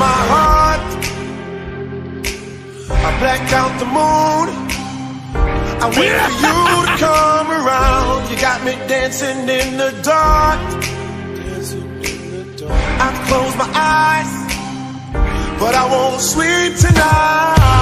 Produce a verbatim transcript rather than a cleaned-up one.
my heart. I black out the moon. I wait for you to come around. You got me dancing in the dark. I close my eyes, but I won't sleep tonight.